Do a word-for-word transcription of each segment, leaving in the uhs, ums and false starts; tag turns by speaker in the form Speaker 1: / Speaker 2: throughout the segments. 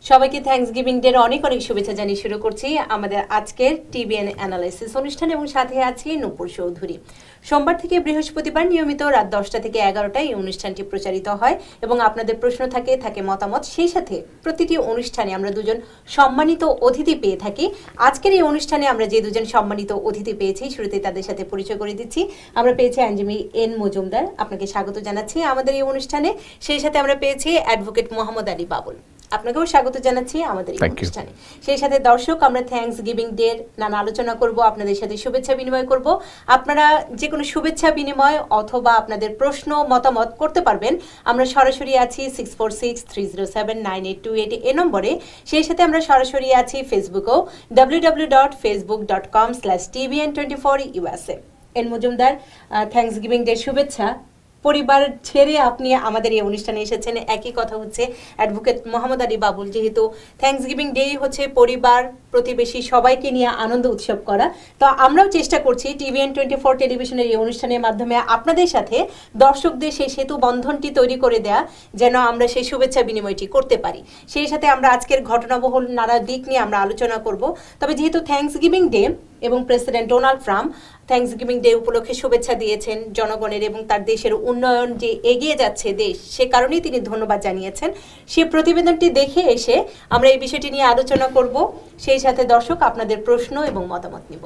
Speaker 1: সবাইকে থ্যাঙ্কসগিভিং ডের অনেক অনেক শুভেচ্ছা জানিয়ে শুরু করছি আমাদের আজকের টিবিএন অ্যানালাইসিস অনুষ্ঠান এবং সাথে আছি নূপুর চৌধুরী। সোমবার থেকে বৃহস্পতিবার নিয়মিত রাত দশটা থেকে এগারোটায় এই অনুষ্ঠানটি প্রচারিত হয় এবং আপনাদের প্রশ্ন থাকে থাকে মতামত। সেই সাথে প্রতিটি অনুষ্ঠানে আমরা দুজন সম্মানিত অতিথি পেয়ে থাকি। আজকের এই অনুষ্ঠানে আমরা যে দুজন সম্মানিত অতিথি পেয়েছি শুরুতে তাদের সাথে পরিচয় করে দিচ্ছি। আমরা পেয়েছি আইনজীবী এন মজুমদার, আপনাকে স্বাগত জানাচ্ছি আমাদের এই অনুষ্ঠানে। সেই সাথে আমরা পেয়েছি অ্যাডভোকেট মোহাম্মদ আলী বাবুল, আপনাকেও স্বাগত জানাচ্ছি আমাদের এই অনুষ্ঠানে। সেই সাথে দর্শক, আমরা থ্যাঙ্কস গিভিং ডে নানা আলোচনা করব, আপনাদের সাথে শুভেচ্ছা বিনিময় করব। আপনারা যে কোনো শুভেচ্ছা বিনিময় অথবা আপনাদের প্রশ্ন মতামত করতে পারবেন। আমরা সরাসরি আছি six four six three zero seven nine eight two eight এ নম্বরে। সেই সাথে আমরা সরাসরি আছি ফেসবুকেও W W dot Facebook dot com slash TBN twenty four USA. N Majumdar, Thanksgiving Day শুভেচ্ছা। পরিবার ছেড়ে আপনি আমাদের এই অনুষ্ঠানে এসেছেন, একই কথা হচ্ছে অ্যাডভোকেট মোহাম্মদ আলী বাবুল, যেহেতু থ্যাঙ্কসগিভিং ডে হচ্ছে পরিবার প্রতিবেশী সবাইকে নিয়ে আনন্দ উৎসব করা, তো আমরাও চেষ্টা করছি টিভিএন টোয়েন্টি ফোর টেলিভিশনের এই অনুষ্ঠানের মাধ্যমে আপনাদের সাথে দর্শকদের সেই সেতু বন্ধনটি তৈরি করে দেয়া, যেন আমরা সেই শুভেচ্ছা বিনিময়টি করতে পারি। সেই সাথে আমরা আজকের ঘটনাবহুল নানা দিক নিয়ে আমরা আলোচনা করব। তবে যেহেতু থ্যাঙ্কসগিভিং ডে এবং president Donald Trump Thanksgiving Day উপলক্ষে শুভেচ্ছা দিয়েছেন জনগণের এবং তার দেশের উন্নয়ন যে এগিয়ে যাচ্ছে দেশ, সে কারণেই তিনি ধন্যবাদ জানিয়েছেন। সে প্রতিবেদনটি দেখে এসে আমরা এই বিষয়টি নিয়ে আলোচনা করব। সেই সাথে দর্শক আপনাদের প্রশ্ন এবং মতামত নিব।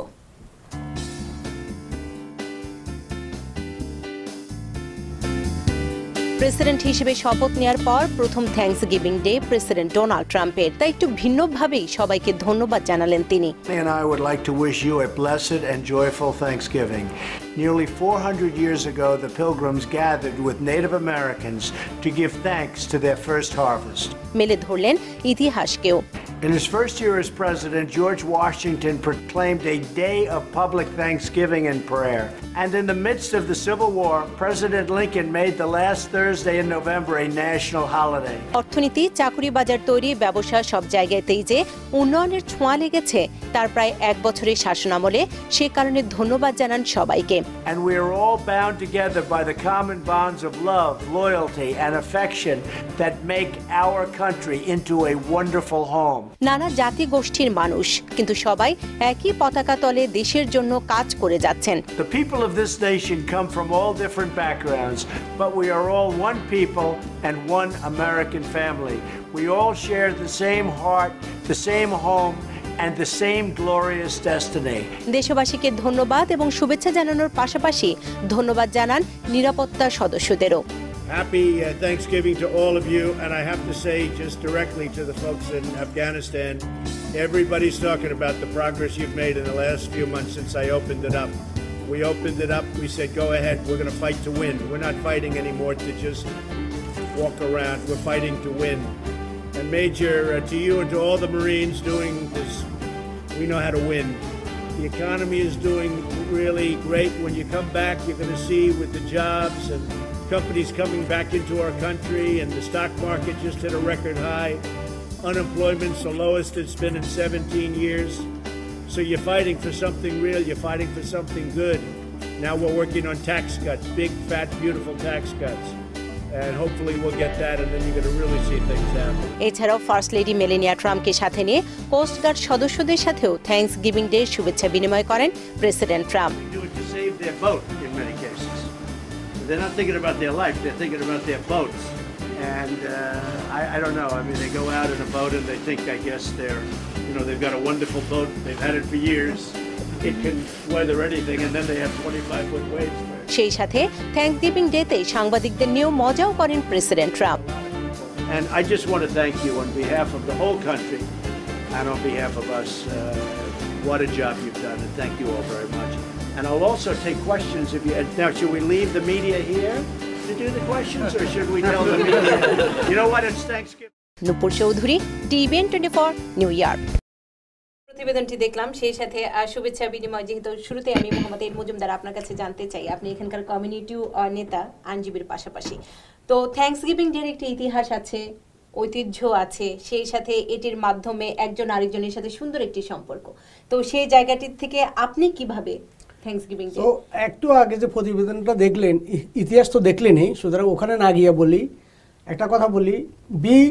Speaker 1: প্রেসিডেন্ট হিসেবে শপথ নেওয়ার পর প্রথম থ্যাঙ্কসগিভিং ডে প্রেসিডেন্ট ডোনাল্ড ট্রাম্পের, তাই একটু ভিন্নভাবেই সবাইকে ধন্যবাদ জানালেন তিনি।
Speaker 2: And I would like to wish you a blessed and joyful Thanksgiving. Nearly four hundred years ago, the Pilgrims gathered with Native Americans to give thanks to their first harvest.
Speaker 1: মেলে ধরলেন ইতিহাসকেও।
Speaker 2: In his first year as president, George Washington proclaimed a day of public thanksgiving and prayer. And in the midst of the Civil War, President Lincoln made the last Thursday in November a national holiday.
Speaker 1: অর্থনীতি, চাকরি বাজার তৈরি, ব্যবসা সব জায়গাতেই যে উন্নয়নের ছোঁয়া লেগেছে তার প্রায় এক বছরের শাসনামলে, সে কারণে ধন্যবাদ জানান সবাইকে।
Speaker 2: And we are all bound together by the common bonds of love, loyalty, and affection that make our country into a wonderful home.
Speaker 1: নানা জাতি গোষ্ঠীর মানুষ, কিন্তু সবাই একই পতাকা তলে দেশের জন্য কাজ করে যাচ্ছেন।
Speaker 2: The people of this nation come from all different backgrounds, but we are all one people and one American family. We all share the same heart, the same home, and the same glorious destiny.
Speaker 1: দেশবাসীকে ধন্যবাদ এবং শুভেচ্ছা জানানোর পাশাপাশি ধন্যবাদ জানান নিরাপত্তা সদস্যদেরও।
Speaker 3: Happy uh, Thanksgiving to all of you, and I have to say just directly to the folks in Afghanistan, everybody's talking about the progress you've made in the last few months since I opened it up. We opened it up, we said go ahead, we're going to fight to win. We're not fighting anymore to just walk around, we're fighting to win. And Major, uh, to you and to all the Marines doing this, we know how to win. The economy is doing really great. When you come back, you're going to see with the jobs and companies coming back into our country, and the stock market just hit a record high. Unemployment's the lowest it's been in seventeen years. So you're fighting for something real, you're fighting for something good. Now we're working on tax cuts, big, fat, beautiful tax cuts. And hopefully we'll get that, and then you're going to really see things happen.
Speaker 1: এছাড়াও first lady Melania ট্রাম্পকে সাথে নিয়ে coast guard সদস্যদের সাথেও Thanksgiving day শুভেচ্ছা বিনিময় করেন president Trump.
Speaker 3: They do it to save their boat in many cases. They're not thinking about their life, they're thinking about their boats. And uh, I, I don't know, I mean, they go out in a boat and they think, I guess, they're, you know, they've got a wonderful boat, they've had it for years, it can weather anything, and then they have twenty-five foot waves.
Speaker 1: সেই সাথে Thanksgiving ডেতে সাংবাদিকদের নিয়েও মজাও করেন president Trump.
Speaker 3: And I just want to thank you on behalf of the whole country and on behalf of us. Uh, what a job you've done, and thank you all very much. And I'll also take questions if you. Now, should we leave the media here to do the questions, or should we tell the media? You know what? It's Thanksgiving.
Speaker 1: Nupur Chowdhury, TVN twenty four, New York. প্রতিবেদনটি দেখলাম, সেই সাথে শুভেচ্ছা বিনিময়। যেহেতু শুরুতে আমি Mohammad N Majumdar আপনার কাছে জানতে চাই, আপনি এখানকার কমিউনিটি নেতা, আইনজীবীর পাশাপাশি, তো থ্যাঙ্কসগিভিং ডের একটি ইতিহাস আছে, ঐতিহ্য আছে, সেই সাথে এটির মাধ্যমে একজন আরেকজনের সাথে সুন্দর একটি সম্পর্ক, তো সেই জায়গাটির থেকে আপনি কিভাবে থ্যাঙ্কসগিভিং ডে?
Speaker 4: তো একটু আগে যে প্রতিবেদনটা দেখলেন, ইতিহাস তো দেখলেনই, সুতরাং ওখানে না গিয়ে বলি, একটা কথা বলি, be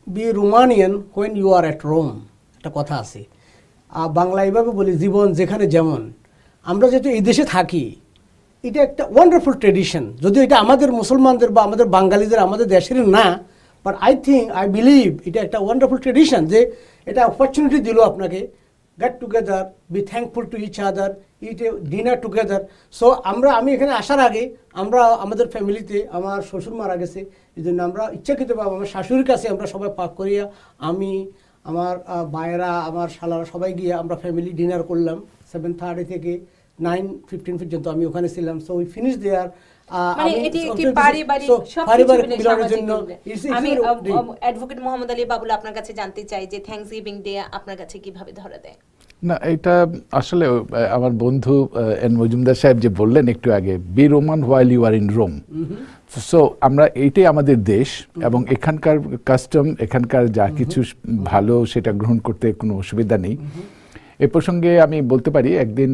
Speaker 4: be Romanian when you are at Rome, একটা কথা আছে। আর বাংলা এইভাবে বলি, জীবন যেখানে যেমন। আমরা যেহেতু এই দেশে থাকি, এটা একটা ওয়ান্ডারফুল ট্রেডিশন, যদিও এটা আমাদের মুসলমানদের বা আমাদের বাঙালিদের আমাদের দেশের না, but I think I believe এটা একটা ওয়ান্ডারফুল ট্রেডিশন যে এটা অপরচুনিটি দিল আপনাকে get together, be thankful to each other, eat a dinner together. So আমরা আমি এখানে আসার আগে আমরা আমাদের ফ্যামিলিতে আমার শ্বশুর মারা গেছে, এই জন্য আমরা ইচ্ছাকৃতভাবে আমার শাশুড়ির কাছে আমরা সবাই পাক করিয়া আমি আমার ভাইয়েরা আমার শালারা সবাই গিয়ে আমরা ফ্যামিলি ডিনার করলাম সেভেন থার্টি থেকে নাইন ফিফটিন পর্যন্ত আমি ওখানে ছিলাম। So we finish there.
Speaker 1: মানে এটি একটি পারিবারিক সবকিছু মিলে সামাজিক দিন। আমি অ্যাডভোকেট মোহাম্মদ আলী বাবুল আপনার কাছে জানতে চাই যে থ্যাঙ্কসগিভিং ডে আপনার কাছে কিভাবে ধরা দেয়?
Speaker 5: না, এটা আসলে আমার বন্ধু এন মজুমদার সাহেব যে বললেন একটু আগে, be Roman while you are in Rome. So আমরা এইটাই আমাদের দেশ এবং এখানকার কাস্টম, এখানকার যা কিছু ভালো সেটা গ্রহণ করতে কোনো অসুবিধা নেই। এ প্রসঙ্গে আমি বলতে পারি, একদিন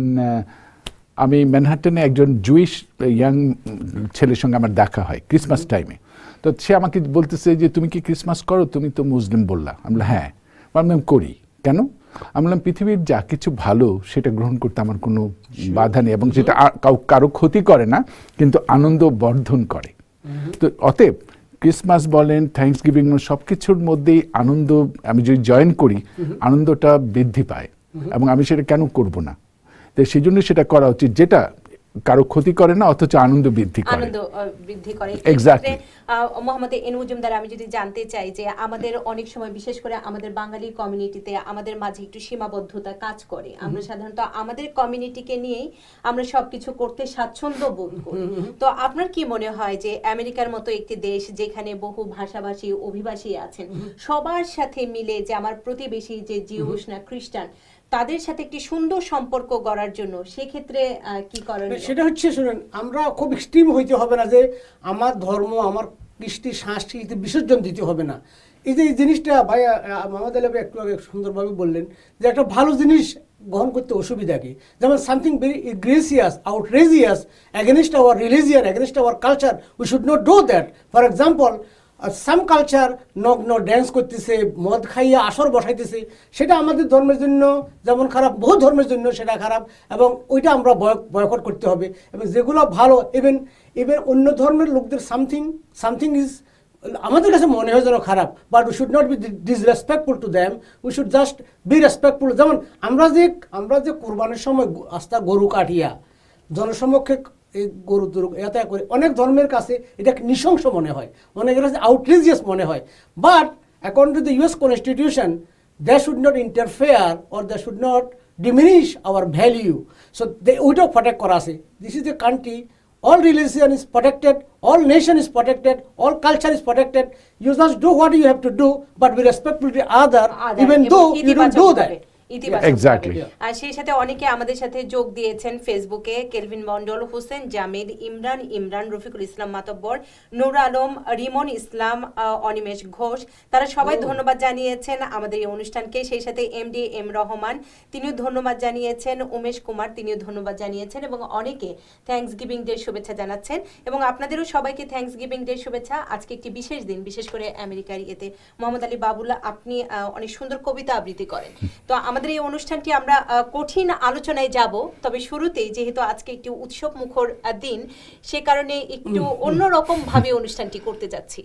Speaker 5: আমি ম্যানহাটনে একজন জুইশ ইয়াং ছেলের সঙ্গে আমার দেখা হয় ক্রিসমাস টাইমে। তো সে আমাকে বলতেছে যে তুমি কি ক্রিসমাস করো, তুমি তো মুসলিম বললা। আমি বললাম হ্যাঁ। আমি করি। কেন? আমি বললাম পৃথিবীর যা কিছু ভালো সেটা গ্রহণ করতে আমার কোনো বাধা নেই এবং সেটা কারো ক্ষতি করে না, কিন্তু আনন্দ বর্ধন করে। তো অতএব ক্রিসমাস বলেন, থ্যাঙ্কস গিভিং, সব কিছুর মধ্যেই আনন্দ আমি যদি জয়েন করি, আনন্দটা বৃদ্ধি পায় এবং আমি সেটা কেন করব না? তো সেই জন্য সেটা করা উচিত যেটা কারো ক্ষতি করে না অথচ আনন্দ বৃদ্ধি করে।
Speaker 1: আনন্দ বৃদ্ধি করে।
Speaker 5: এক্স্যাক্টলি।
Speaker 1: মোহাম্মদ এন মজুমদার, আমি যদি জানতে চাই যে আমাদের অনেক সময় বিশেষ করে আমাদের বাঙালি কমিউনিটিতে আমাদের মাঝে একটু সীমাবদ্ধতা কাজ করে। আমরা সাধারণত আমাদের কমিউনিটিকে নিয়েই আমরা সবকিছু করতে স্বাচ্ছন্দ্য বোধ করি। তো আপনার কি মনে হয় যে আমেরিকার মতো একটি দেশ যেখানে বহু ভাষাভাষী অভিবাসী আছেন, সবার সাথে মিলে যে আমার প্রতিবেশী যে জিউস না খ্রিস্টান, তাদের সাথে একটি সুন্দর সম্পর্ক গড়ার জন্য সেক্ষেত্রে কি করেন?
Speaker 4: সেটা হচ্ছে, শুনেন, আমরা খুব এক্সট্রিম হইতে হবে না যে আমার ধর্ম আমার কৃষ্টি সংস্কৃতি বিসর্জন দিতে হবে না। এই যে এই জিনিসটা ভাই মোহাম্মদ আলী একটু আগে সুন্দরভাবে বললেন যে একটা ভালো জিনিস গ্রহণ করতে অসুবিধা কি, যেমন something very egregious, outrageous against our religion, against our culture, we should not do that. For example, some culture নগ্ন ড্যান্স করতেছে, মদ খাইয়া আসর বসাইতেছে, সেটা আমাদের ধর্মের জন্য যেমন খারাপ, বহু ধর্মের জন্য সেটা খারাপ এবং ওইটা আমরা বয়কট করতে হবে। এবং যেগুলো ভালো, ইভেন ইভেন অন্য ধর্মের লোকদের সামথিং সামথিং ইজ আমাদের কাছে মনে হয় যেন খারাপ, but we should not be disrespectful to them, we should just be respectful. যেমন আমরা যে আমরা যে কোরবানির সময় আস্তা গরু কাটিয়া জনসমক্ষে এই গরু তরু এত করে, অনেক ধর্মের কাছে এটা নৃশংস মনে হয়, অনেকের কাছে আউটরেজিয়াস মনে হয়। But according to the US Constitution, they should not interfere or they should not diminish our value. So they ওইটাও প্রটেক্ট করা আছে। This is the country, all religion is protected, all nation is protected, all culture is protected. You just do what you have to do, but be respectful to other, even though you don't do that.
Speaker 5: Exactly.
Speaker 1: আর সেই সাথে অনেকে আমাদের সাথে যোগ দিয়েছেন ফেসবুকে, Kelvin Mondal, Hossain Jamid, Imran Imran, Rafiqul Islam Matabbar, Noor Alam, Rimon Islam, Animesh Ghosh, তারা সবাই ধন্যবাদ জানিয়েছেন আমাদের এই অনুষ্ঠানকে। সেই সাথে এমডি এম রহমান, তিনিও ধন্যবাদ জানিয়েছেন, উমেশ কুমার, তিনিও ধন্যবাদ জানিয়েছেন এবং অনেকে থ্যাঙ্কস গিভিং ডে শুভেচ্ছা জানাচ্ছেন এবং আপনাদেরও সবাইকে থ্যাঙ্কস গিভিং ডে শুভেচ্ছা। আজকে একটি বিশেষ দিন, বিশেষ করে আমেরিকার ইয়েতে। মোহাম্মদ আলী বাবুল, আপনি অনেক সুন্দর কবিতা আবৃত্তি করেন। তো আমাদের এই অনুষ্ঠানটি আমরা কঠিন আলোচনায় যাব, তবে শুরুতেই যেহেতু আজকে একটি উৎসব মুখর দিন, সে কারণে একটু অন্যরকম ভাবে অনুষ্ঠানটি করতে যাচ্ছি।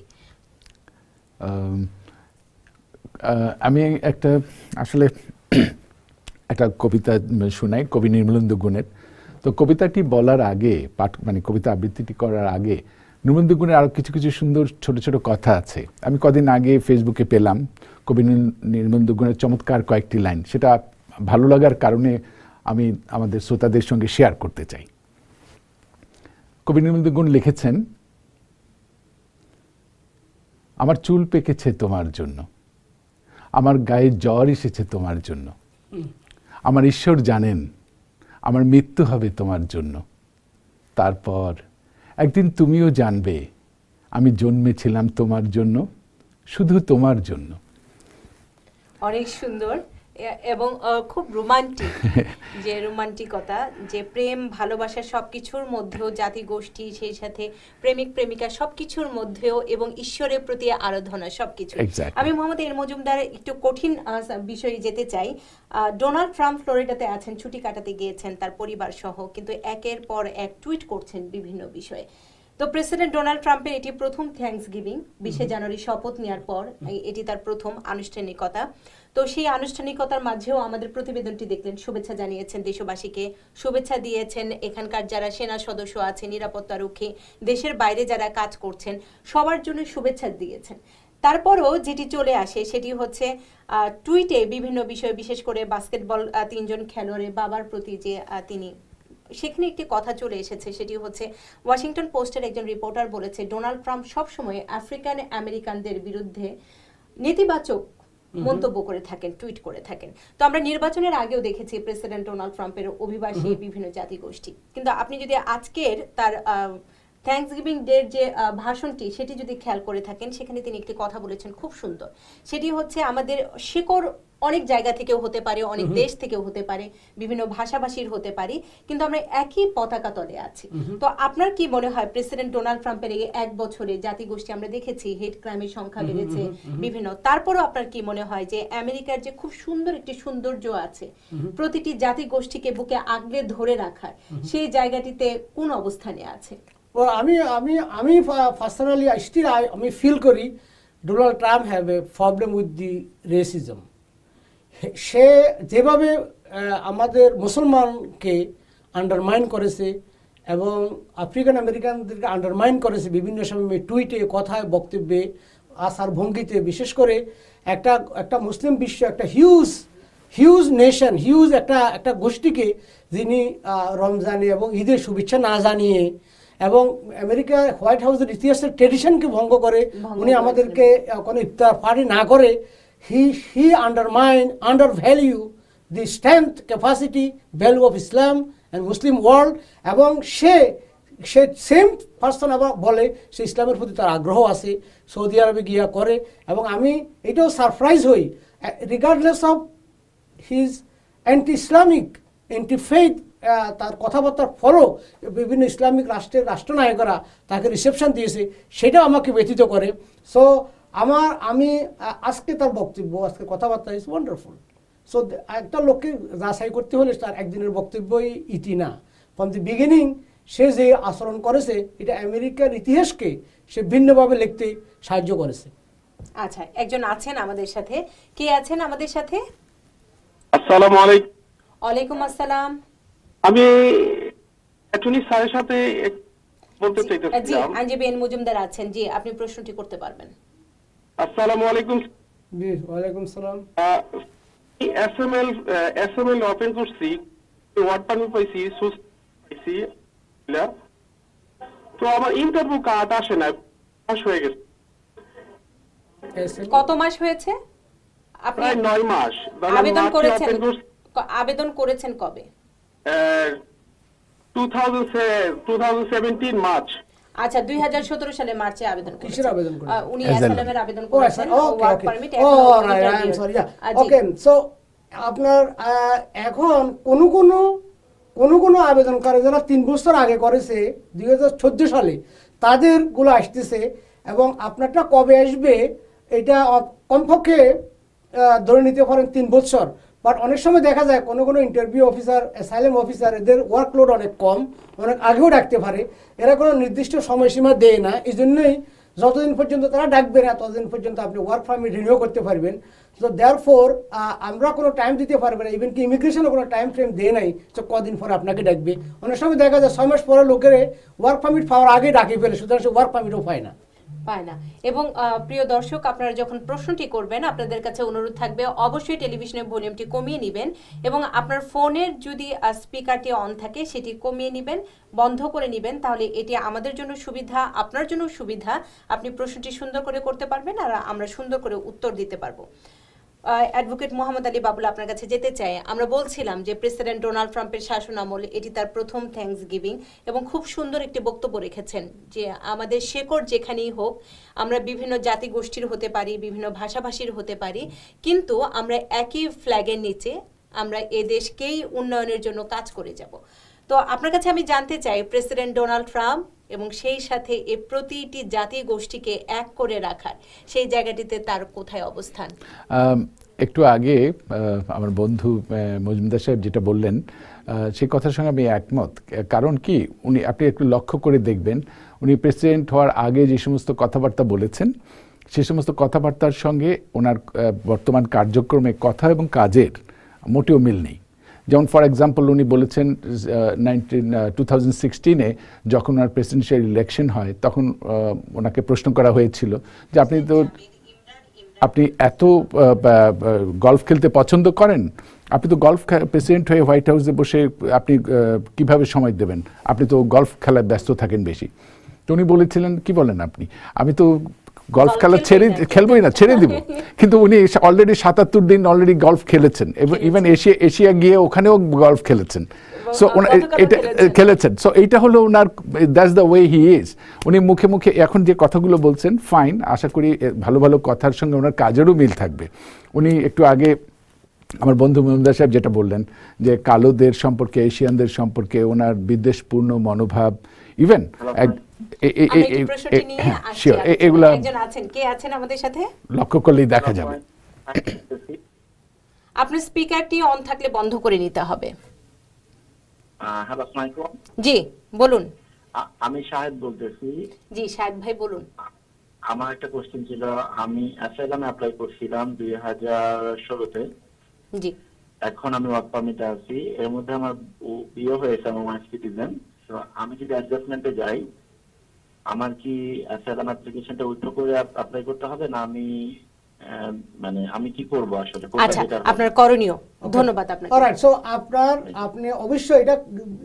Speaker 5: আমি একটা আসলে একটা কবিতা শোনাই, কবি নির্মলেন্দু গুণের। তো কবিতাটি বলার আগে, পাঠ মানে কবিতা আবৃত্তিটি করার আগে নির্মলেন্দু গুণের আরও কিছু কিছু সুন্দর ছোট ছোট কথা আছে। আমি কদিন আগে ফেসবুকে পেলাম কবি নির্মলেন্দু গুণের চমৎকার কয়েকটি লাইন, সেটা ভালো লাগার কারণে আমি আমাদের শ্রোতাদের সঙ্গে শেয়ার করতে চাই। কবি নির্মলেন্দু গুণ লিখেছেন, আমার চুল পেকেছে তোমার জন্য, আমার গায়ে জ্বর এসেছে তোমার জন্য, আমার ঈশ্বর জানেন আমার মৃত্যু হবে তোমার জন্য, তারপর একদিন তুমিও জানবে আমি জন্মেছিলাম তোমার জন্য, শুধু তোমার জন্য।
Speaker 1: অনেক সুন্দর এ- এবং আহ, খুব রোমান্টিক, যে রোমান্টিকতা, যে প্রেম ভালোবাসা সবকিছুর মধ্যেও, জাতি গোষ্ঠী, সেই সাথে প্রেমিক প্রেমিকা সবকিছুর মধ্যেও, এবং ঈশ্বরের প্রতি আরাধনা সবকিছু।
Speaker 5: Exactly.
Speaker 1: আমি মোহাম্মদ এন মজুমদার একটু কঠিন আহ, বিষয়ে যেতে চাই। আহ, ডোনাল্ড ট্রাম্প ফ্লোরিডাতে আছেন, ছুটি কাটাতে গিয়েছেন তার পরিবার সহ, কিন্তু একের পর এক টুইট করছেন বিভিন্ন বিষয়ে। তো প্রেসিডেন্ট ডোনাল্ড ট্রাম্পের এটি প্রথম থ্যাঙ্কস গিভিং, বিশে জানুয়ারি শপথ নেওয়ার পর এই- এটি তার প্রথম আনুষ্ঠানিকতা। তো সেই আনুষ্ঠানিকতার মাঝেও আমাদের প্রতিবেদনটি দেখলেন, শুভেচ্ছা জানিয়েছেন দেশবাসীকে, শুভেচ্ছা দিয়েছেন এখানকার যারা সেনা সদস্য আছে, নিরাপত্তারক্ষী, দেশের বাইরে যারা কাজ করছেন, সবার জন্য শুভেচ্ছা দিয়েছেন। তারপরও যেটি চলে আসে সেটি হচ্ছে আহ, টুইটে বিভিন্ন বিষয়, বিশেষ করে বাস্কেটবল আহ, তিনজন খেলোয়াড়ের বাবার প্রতি যে আহ, তিনি, সেখানে একটি কথা চলে এসেছে, সেটি হচ্ছে ওয়াশিংটন পোস্টের একজন রিপোর্টার বলেছে ডোনাল্ড ট্রাম্প সবসময় আফ্রিকান আমেরিকানদের বিরুদ্ধে নেতিবাচক মন্তব্য করে থাকেন, টুইট করে থাকেন। তো আমরা নির্বাচনের আগেও দেখেছি প্রেসিডেন্ট ডোনাল্ড ট্রাম্পের অভিবাসী বিভিন্ন জাতিগোষ্ঠী, কিন্তু আপনি যদি আজকের তার থ্যাঙ্কস গিভিং ডের যে আহ, ভাষণটি সেটি যদি খেয়াল করে থাকেন, সেখানে তিনি একটি কথা বলেছেন খুব সুন্দর, সেটি হচ্ছে আমাদের শিকড় অনেক জায়গা থেকেও হতে পারে, অনেক দেশ থেকেও হতে পারে, বিভিন্ন ভাষাভাষীর হতে পারে, কিন্তু আমরা একই পতাকা তলে আছি। তো আপনার কি মনে হয় প্রেসিডেন্ট ডোনাল্ড ট্রাম্পের এই এক বছরে জাতিগোষ্ঠী আমরা দেখেছি হেড ক্রাইমের সংখ্যা বেড়েছে বিভিন্ন, তারপরও আপনার কি মনে হয় যে আমেরিকার যে খুব সুন্দর একটি সৌন্দর্য আছে প্রতিটি জাতিগোষ্ঠীকে বুকে আগলে ধরে রাখার, সেই জায়গাটিতে কোন অবস্থানে আছে?
Speaker 4: ও আমি আমি আমি পার্সোনালি স্টিল আমি ফিল করি Donald Trump have a problem with the racism. সে যেভাবে আহ, আমাদের মুসলমানকে আন্ডারমাইন করেছে এবং আফ্রিকান আমেরিকানদেরকে আন্ডারমাইন করেছে বিভিন্ন সময় টুইটে, কথায়, বক্তব্যে, আসার ভঙ্গিতে, বিশেষ করে একটা একটা মুসলিম বিশ্ব, একটা হিউজ হিউজ নেশন, হিউজ একটা একটা গোষ্ঠীকে যিনি আহ, রমজানে এবং ঈদের শুভেচ্ছা না জানিয়ে এবং আমেরিকা হোয়াইট হাউসের ইতিহাসের ট্রেডিশনকে ভঙ্গ করে
Speaker 1: ভঙ্গ
Speaker 4: উনি
Speaker 1: করেছেন।
Speaker 4: আমাদেরকে আহ, কোনো ইফতার পার্টি না করে he he undermine under value the strength capacity value of Islam and Muslim world. এবং সে সে সেম পার্সন আবার বলে সে ইসলামের প্রতি তার আগ্রহ আছে, সৌদি আরবে গিয়া করে। এবং আমি এটাও সারপ্রাইজ হই regardless of his anti Islamic anti faith তার কথাবার্তার ফলো বিভিন্ন ইসলামিক রাষ্ট্রের রাষ্ট্রনায়করা তাকে রিসেপশন দিয়েছে, সেটাও আমাকে ব্যথিত করে। সো আমার আমি আহ, আজকে তার বক্তব্য, আজকে কথাবার্তা ইজ ওয়ান্ডারফুল। সো একটা লোককে যাচাই করতে হলে তার একদিনের বক্তব্যই ইতি না, ফ্রম দি বিগিনিং সে যে আচরণ করেছে এটা আমেরিকার ইতিহাসকে সে ভিন্নভাবে লিখতে সাহায্য করেছে।
Speaker 1: আচ্ছা, একজন আছেন আমাদের সাথে, কে আছেন আমাদের সাথে?
Speaker 6: আসসালামু আলাইকুম।
Speaker 1: ওয়ালাইকুম আসসালাম।
Speaker 6: আমি অ্যাটর্নি স্যারের সাথে এক- বলতে
Speaker 1: জি
Speaker 6: চাইতেছিলাম।
Speaker 1: আইনজীবী এন মজুমদার আছেন, জি আপনি প্রশ্নটি করতে পারবেন।
Speaker 6: আসসালামু আলাইকুম।
Speaker 4: জি ওয়ালাইকুম সালাম।
Speaker 6: এসএমএল এসএমএল ওপেন করছি, ওয়ার্ড পারমিট পাইছি, সুস পাইছি, তো আমার ইন্টারভিউ কার্ড আসে না, মাস হয়ে গেছে,
Speaker 1: কত মাস হয়েছে আপনি
Speaker 6: প্রায় নয় মাস।
Speaker 1: আবেদন করেছেন? ক- আবেদন করেছেন কবে?
Speaker 6: Two thousand seventeen March.
Speaker 1: আচ্ছা, দুই হাজার সতেরো সালে মার্চে আবেদন
Speaker 4: কিসের
Speaker 1: করেছেন?
Speaker 4: আবেদন করেছেন?
Speaker 1: আহ, উনি
Speaker 5: Asylum.
Speaker 1: অ্যাসাইলামের আবেদন
Speaker 4: ও
Speaker 1: করেছেন,
Speaker 4: okay
Speaker 1: work
Speaker 4: okay
Speaker 1: permit.
Speaker 4: Oh right I am sorry okay. So আপনার আহ, এখন কোন কোন কোন কোন আবেদনকারী যারা তিন বছর আগে করেছে দুই হাজার চোদ্দো সালে তাদের গুলো আসতেছে, এবং আপনারটা কবে আসবে এটা অ- কমপক্ষে আহ, ধরে নিতে পারেন তিন বছর। বাট অনেক সময় দেখা যায় কোনো কোনো ইন্টারভিউ অফিসার, অ্যাসাইলাম অফিসার, এদের ওয়ার্কলোড অনেক কম, অনেক আগেও ডাকতে পারে, এরা কোনো নির্দিষ্ট সময়সীমা দেয় না। এই জন্যই যতদিন পর্যন্ত তারা ডাকবে না ততদিন পর্যন্ত আপনি ওয়ার্ক পারমিট রিনিউ করতে পারবেন। তো দেয়ারফোর আমরা কোনো টাইম দিতে পারবো না, ইভেন কি ইমিগ্রেশনও কোনো টাইম ফ্রেম দেয় নাই যে কদিন পরে আপনাকে ডাকবে। অনেক সময় দেখা যায় ছয় মাস পরে লোকের ওয়ার্ক পারমিট পাওয়ার আগে ডাকে ফেলে, সুতরাং সে ওয়ার্ক পারমিটও পায় না।
Speaker 1: পায় না। এবং আহ, প্রিয় দর্শক, আপনারা যখন প্রশ্নটি করবেন আপনাদের কাছে অনুরোধ থাকবে অবশ্যই টেলিভিশনের ভলিউমটি কমিয়ে নেবেন, এবং আপনার ফোনের যদি স্পিকারটি অন থাকে সেটি কমিয়ে নেবেন, বন্ধ করে নেবেন, তাহলে এটি আমাদের জন্য সুবিধা, আপনার জন্য সুবিধা। আপনি প্রশ্নটি সুন্দর করে করতে পারবেন আর আমরা সুন্দর করে উত্তর দিতে পারবো। অ্যাডভোকেট মোহাম্মদ আলী বাবুল আপনার কাছে যেতে চাই। আমরা বলছিলাম যে প্রেসিডেন্ট ডোনাল্ড ট্রাম্পের শাসন আমলে এটি তার প্রথম থ্যাঙ্কস গিভিং এবং খুব সুন্দর একটি বক্তব্য রেখেছেন যে আমাদের শেকড় যেখানেই হোক, আমরা বিভিন্ন জাতি গোষ্ঠীর হতে পারি, বিভিন্ন ভাষাভাষীর হতে পারি, কিন্তু আমরা একই ফ্ল্যাগের নিচে আমরা এ দেশকেই উন্নয়নের জন্য কাজ করে যাব। তো আপনার কাছে আমি জানতে চাই প্রেসিডেন্ট ডোনাল্ড ট্রাম্প এবং সেই সাথে এ প্রতিটি জাতি গোষ্ঠীকে এক করে রাখার সেই জায়গাটিতে তার কোথায় অবস্থান?
Speaker 5: একটু আগে আমার বন্ধু মজুমদার সাহেব যেটা বললেন সেই কথার সঙ্গে আমি একমত। কারণ কি, উনি আপনি একটু লক্ষ্য করে দেখবেন উনি প্রেসিডেন্ট হওয়ার আগে যে সমস্ত কথাবার্তা বলেছেন সেই সমস্ত কথাবার্তার সঙ্গে ওনার বর্তমান কার্যক্রমে কথা এবং কাজের মোটেও মিল নেই। যেমন ফর এক্সাম্পল উনি বলেছেন নাইনটিন টু থাউজেন্ড সিক্সটিনে যখন ওনার প্রেসিডেন্সিয়াল ইলেকশন হয় তখন ওনাকে প্রশ্ন করা হয়েছিল যে আপনি তো আপনি এত গলফ খেলতে পছন্দ করেন, আপনি তো গলফ প্রেসিডেন্ট হয়ে হোয়াইট হাউসে বসে আপনি কিভাবে সময় দেবেন, আপনি তো গলফ খেলায় ব্যস্ত থাকেন বেশি। তো উনি বলেছিলেন কি বলেন আপনি, আমি তো গলফ খেলা ছেড়ে খেলবোই না, ছেড়ে দিব। কিন্তু উনি অলরেডি সাতাত্তর দিন অলরেডি গলফ খেলেছেন এবং ইভেন এশিয়া এশিয়া গিয়ে ওখানেও গলফ খেলেছেন। সো এটা খেলেছেন। সো এইটা হলো ওনার, that's the way he is. উনি মুখে মুখে এখন যে কথাগুলো বলছেন ফাইন, আশা করি ভালো ভালো কথার সঙ্গে ওনার কাজেরও মিল থাকবে। উনি একটু আগে আমার বন্ধু মজুমদার সাহেব যেটা বললেন যে কালোদের সম্পর্কে, এশিয়ানদের সম্পর্কে ওনার বিদ্বেষপূর্ণ মনোভাব, ইভেন লক্ষ্য করলেই দেখা যাবে।
Speaker 1: আপনার স্পিকারটি অন থাকলে বন্ধ করে নিতে হবে।
Speaker 7: হ্যালো, আসসালামু আলাইকুম।
Speaker 1: জি বলুন।
Speaker 7: আমি শাহেদ বলতেছি।
Speaker 1: জি শাহেদ ভাই বলুন।
Speaker 7: আমার একটা কোশ্চেন ছিল, আমি অ্যাসাইলামে অ্যাপ্লাই করছিলাম দুই হাজার ষোলোতে।
Speaker 1: জি।
Speaker 7: এখন আমি ওয়ার্ক পারমিটে আছি, এর মধ্যে আমার বিয়ে হয়েছে, আমার ওয়াইফ সিটিজেন। তো আমি যদি অ্যাডজাস্টমেন্টে যাই, আমার কি অ্যাসাইলাম অ্যাপ্লিকেশনটা উইথড্র করে অ্যাপ্লাই করতে হবে না আমি মানে আমি কি করব আসলে?
Speaker 1: আচ্ছা, আপনার করণীয়। ধন্যবাদ আপনাকে।
Speaker 4: অলরাইট, সো আপনার আপনি অবশ্যই এটা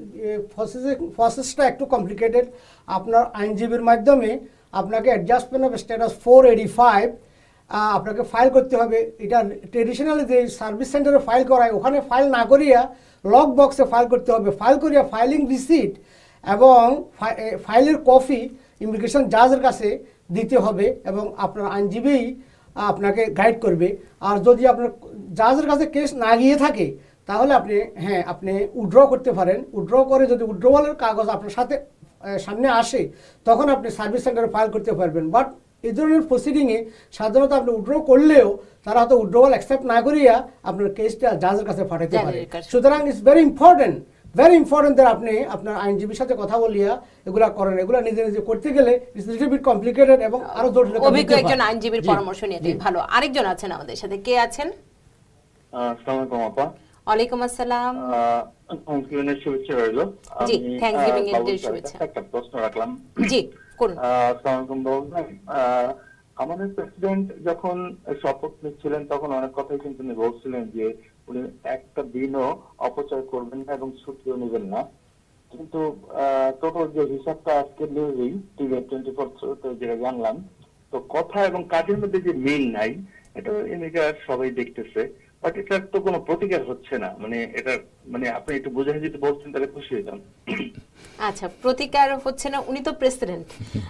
Speaker 4: প্রসেসটা একটু কমপ্লিকেটেড। আপনার আইনজীবীর মাধ্যমে আপনাকে adjustment of status four eighty five আপনাকে ফাইল করতে হবে। এটা ট্রেডিশনালি যে সার্ভিস সেন্টারে ফাইল করায় ওখানে ফাইল না করিয়া লক বক্সে ফাইল করতে হবে। ফাইল করিয়া ফাইলিং রিসিট এবং ফাইলের কপি ইমিগ্রেশন জাজের কাছে দিতে হবে এবং আপনার আইনজীবী আপনাকে গাইড করবে। আর যদি আপনার জাজের কাছে কেস না গিয়ে থাকে তাহলে আপনি হ্যাঁ আপনি উইথড্র করতে পারেন। উইথড্র করে যদি উইথড্রওয়ালের কাগজ আপনার সাথে সামনে আসে তখন আপনি সার্ভিস সেন্টারে ফাইল করতে পারবেন। বাট এই ধরনের প্রসিডিংয়ে সাধারণত আপনি উইথড্র করলেও তারা হয়তো উইথড্রওয়াল অ্যাকসেপ্ট না করিয়া আপনার কেসটা জাজের কাছে পাঠাতে পারে। সুতরাং it's very important very important যে আপনি আপনার আইনজীবীর সাথে কথা বলিয়া এগুলা করেন। এগুলা নিজে নিজে করতে গেলে ইটস লিটল বিট কমপ্লিকেটেড এবং আরো জটিল।
Speaker 1: অভিজ্ঞ একজন আইনজীবীর পরামর্শ নিতেই ভালো। আরেকজন আছেন আমাদের সাথে, কে আছেন?
Speaker 7: আসসালামু আলাইকুম আপা।
Speaker 1: ওয়ালাইকুম আসসালাম।
Speaker 7: থ্যাঙ্কসগিভিং শুভেচ্ছা রইল।
Speaker 1: জি, থ্যাঙ্কসগিভিং এর শুভেচ্ছা।
Speaker 7: একটা প্রশ্ন রাখলাম।
Speaker 1: জি করুন।
Speaker 7: আসসালামু আলাইকুম। আমাদের প্রেসিডেন্ট যখন শপথ নিচ্ছিলেন তখন অনেক কথাই কিন্তু উনি বলছিলেন যে উনি একটা দিনও অপচয় করবেন না এবং ছুটিও নেবেন না। কিন্তু টোটাল যে হিসাবটা আজকে নিউজেই টিভি টোয়েন্টি ফোর যেটা জানলাম, তো কথা এবং কাজের মধ্যে যে মিল নাই এটা এমনিকার সবাই দেখতেছে, বাট এটার তো কোনো প্রতিকার হচ্ছে না। মানে এটা মানে আপনি একটু বোঝাই যদি বলতেন তাহলে খুশি হইতাম।
Speaker 1: আচ্ছা, প্রতিকার হচ্ছে না, উনি তো প্রেসিডেন্ট,